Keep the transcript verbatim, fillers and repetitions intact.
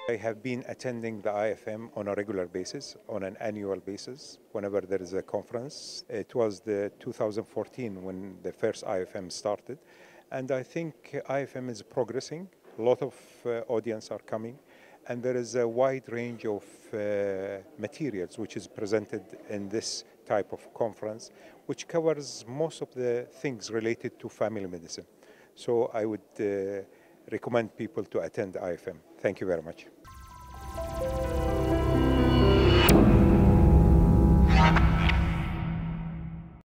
I have been attending the I F M on a regular basis, on an annual basis, whenever there is a conference. It was the two thousand fourteen when the first I F M started. And I think I F M is progressing. A lot of uh, audience are coming. And there is a wide range of uh, materials which is presented in this type of conference, which covers most of the things related to family medicine. So I would uh, recommend people to attend I F M. Thank you very much.